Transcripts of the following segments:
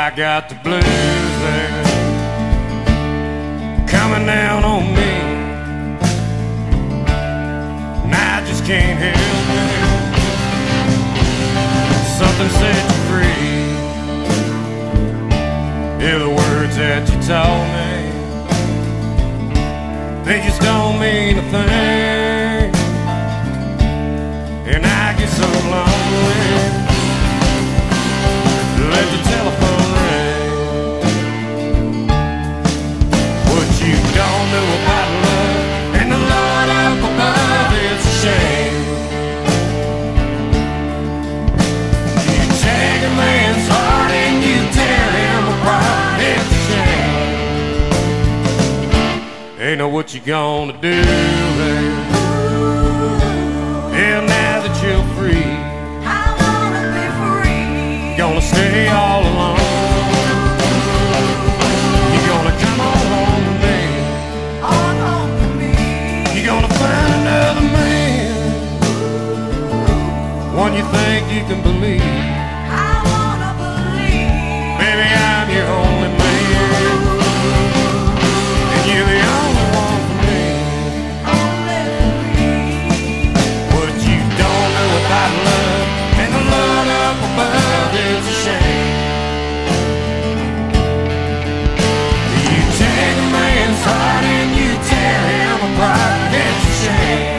I got the blues, baby, coming down on me, and I just can't help it. Something set you free. Yeah, the words that you told me, they just don't mean a thing, and I get so lonely. Let the telephone ring. What you don't know about love and the Lord up above, it's a shame. You take a man's heart and you tear him apart, it's a shame. Ain't know what you gonna do, baby. Yeah, now that you're free, gonna stay all alone. You're gonna come on home to me. You're gonna find another man, one you think you can believe. Baby, I'm your only man, and you're the only one for me. What you don't know about love and the Lord up above, it's a shame. You take a man's heart and you tear him apart, it's a shame.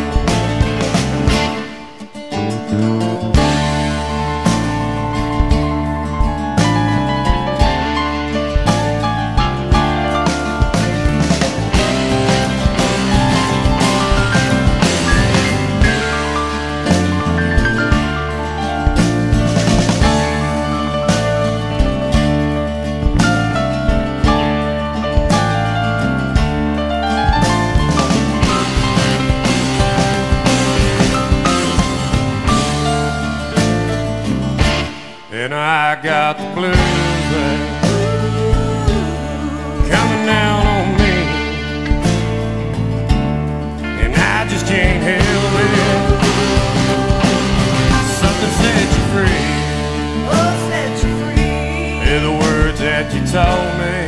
And I got the blues, baby, coming down on me, and I just can't help it. Something set you free. Yeah, the words that you told me,